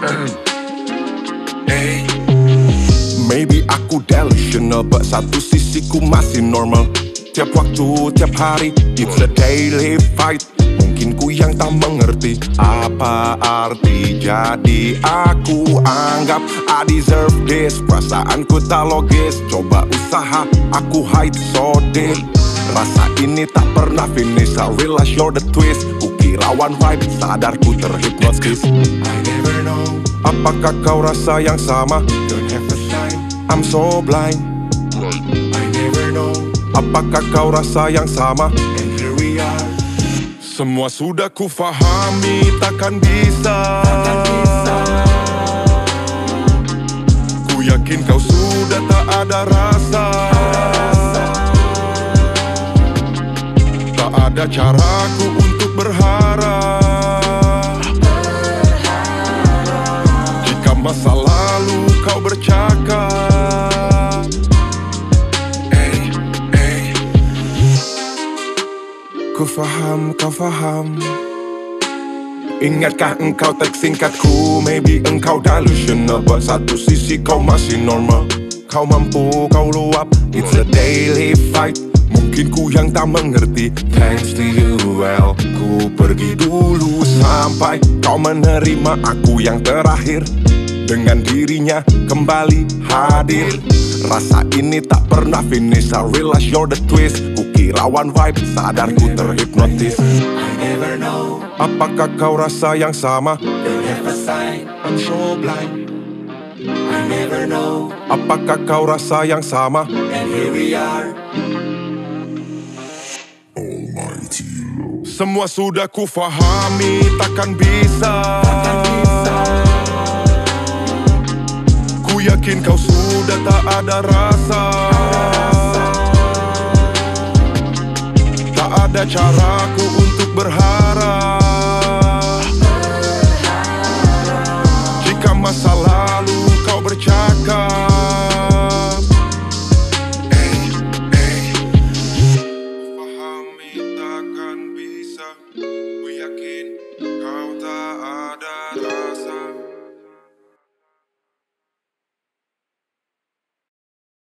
Hey. Maybe aku delusional, but satu sisiku masih normal. Tiap waktu, tiap hari, it's a daily fight. Mungkin ku yang tak mengerti apa arti jadi aku anggap I deserve this. Perasaanku tak logis, coba usaha aku hide so deep. Rasa ini tak pernah finish, I realize you're the twist. Kukira one vibe, sadar ku terhipnotis. I never know, apakah kau rasa yang sama? Don't have a sign, I'm so blind. I never know, apakah kau rasa yang sama? And here we are. Semua sudah ku fahami, takkan bisa. Ku yakin kau sudah tak ada rasa. Tak ada caraku untuk berharap. Jika masa lalu kau bercakap, ku faham, kau faham. Ingatkah engkau teks singkatku? Maybe engkau delusional, but satu sisi kau masih normal. Kau mampu, kau luap, it's a daily fight. Mungkin ku yang tak mengerti. Thanks to you, well, ku pergi dulu sampai kau menerima aku yang terakhir. Dengan dirinya kembali hadir. Rasa ini tak pernah finish, I realize you're the twist. Kukira one vibe, sadar ku terhipnotis. I never know, apakah kau rasa yang sama? don't have a sign, I'm so blind. I never know, apakah kau rasa yang sama? and here we are. Semua sudah ku fahami, takkan bisa. Ku yakin kau sudah tak ada rasa. Tak ada caraku untuk berharap.